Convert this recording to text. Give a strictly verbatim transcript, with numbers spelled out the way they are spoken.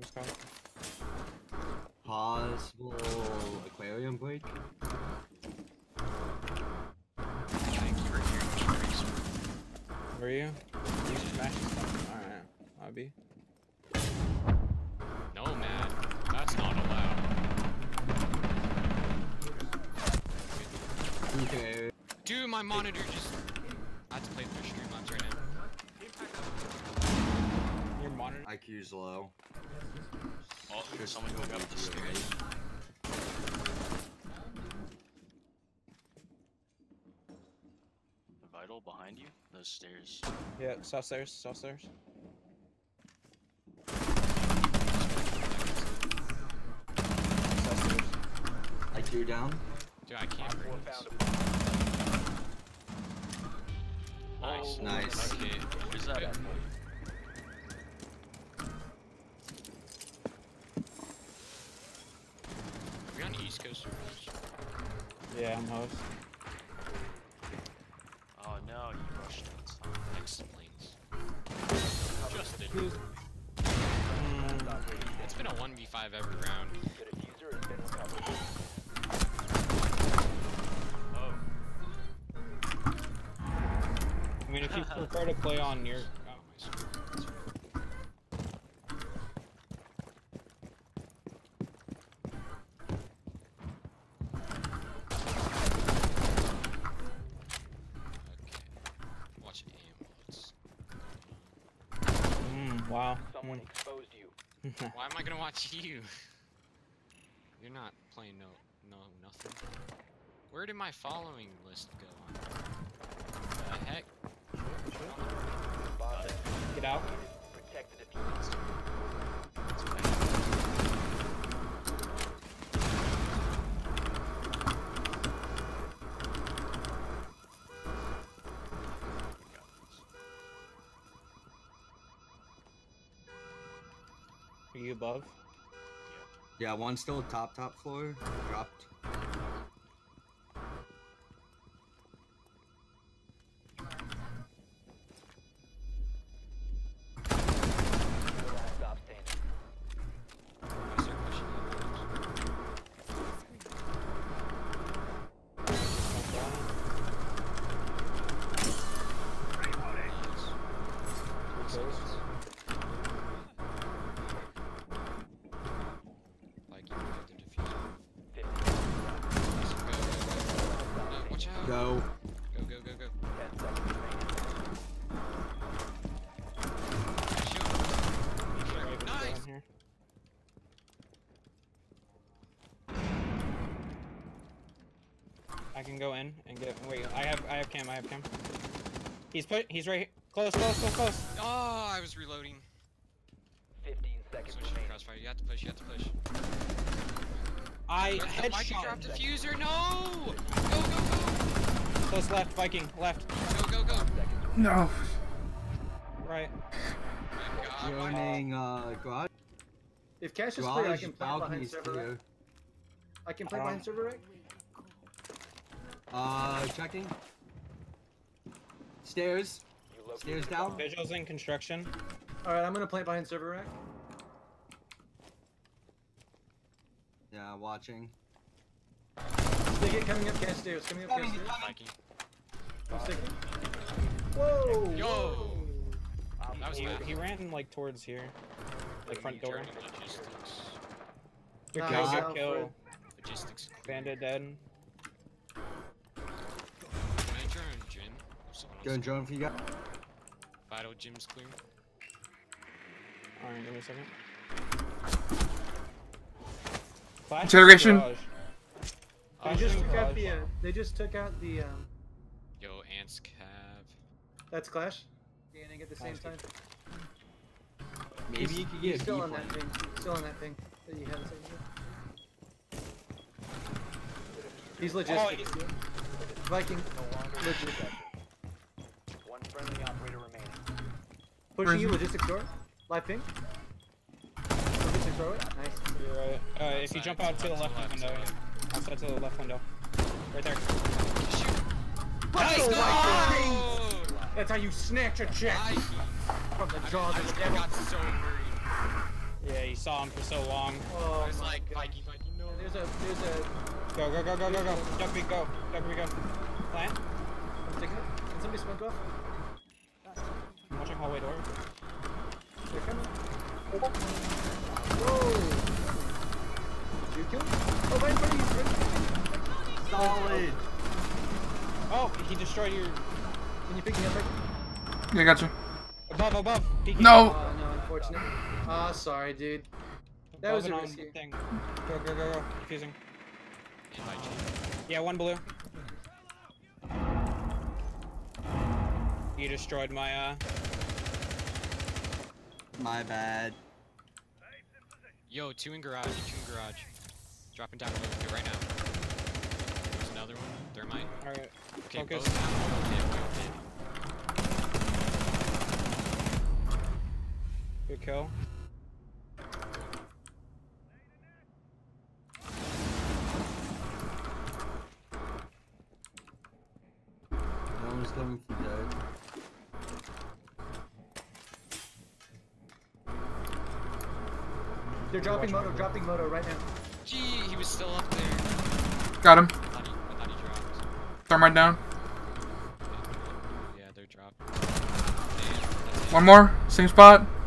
just caught it. Possible aquarium break. Thank you for hearing me, Grace. Were you? You smashed stuff. Alright, I'll be. No, man. That's not allowed. Okay. Dude, my monitor just... I have to play through Streamlabs right now. Your monitor? I Q's low. Oh, there's someone going up the stairs. Vital behind you? Those stairs. Yeah, south stairs, south stairs. South stairs. I Q down. Dude, I can't bring this. Nice. Nice. Okay, where's that at? Are we on East Coast or West? Yeah, I'm host. Oh no, you rushed it. Explains. Justin. Mm, It's been a one v five every round. Oh. I mean, if you prefer to play on your... Oh, my screen. Wow. Someone exposed you. Why am I gonna watch you? You're not playing no, no, nothing. Where did my following list go on? The heck? Get out. Protect the defuse. Are you above? Yeah, one still top top floor. Dropped. Stop standing. Go. Go, go, go, go. Ten seconds remaining. Nice! Here. I can go in and get. Wait, I have, I have cam, I have cam. He's put, he's right here. Close, close, close, close. Oh, I was reloading. Fifteen seconds Switch to remaining. crossfire. You have to push, you have to push. I Why can headshot. drop diffuser? No! Go, go, go! Close left, Viking, left. Go, go, go! No. Right. Oh my god. Joining uh garage. If cache is clear, I Garage can plant behind balcony's server rack. clear. I can plant Um, behind server rack. Uh, checking. Stairs. You located Stairs the down. bomb. Visuals in construction. Alright, I'm gonna plant behind server rack. Yeah, watching. They get coming up cache stairs, coming up cache stairs. Mikey. I'm sticking. Whoa! Yo! Op That was He, four fast. he ran like towards here. Like front door. Logistics. Good Nice, kill, good Alfred. kill. Logistics. Bandit dead. Can I join gym? Someone else. Go and drone for you guys. Vital gym's clear. Alright, give me a second. Flash Interrogation. garage. They Flash just in took out garage. the. Uh, they just took out the. Um, Yo, Ants Cav. that's Clash. Scanning at the same time. Maybe you could He's get a still B on that point. thing. Still on that thing that you had a second ago. He's logistics. he's- Viking. no longer in Logistics. possession. One friendly operator remaining. Pushing you, Prison. logistics door. Live ping. Logistics door. Nice. You're right. Uh, if you jump out to the left window, yeah. Outside to the left window. Right there. Nice! No! That's how you snatch a jet I, from the I, jaws I, of the I devil. got so worried. Yeah, you saw him for so long. Oh I was my like, God. Vikey, Vikey, no. There's a, there's a. Go, go, go, go, go, go. Duck me, go. Duck me, go. Plant. I'm taking it. Can somebody smoke off? I'm watching hallway door. They're coming. Whoa! Did you kill him? Oh, right in front of you! Right in front of you. Solid. Oh, he destroyed your... Can you pick me up? Right? Yeah, gotcha. Above, above. Peeking. No! Oh, no, unfortunate. Ah, sorry, dude. That Above was and a on risky. thing. Go, go, go, go. Defusing. Invite you. Yeah, one blue. You destroyed my, uh... My bad. Yo, two in garage, two in garage. Dropping down below you right now. There's another one. Thermite. Alright. Okay, Focus. both down. Okay, okay. Good kill. No one's coming for dead. They're dropping moto, dropping moto right now. Gee, he was still up there. Got him. I thought he, I thought he dropped. Thermite down. Yeah, they're dropped. Damn, that's it. One more. Same spot.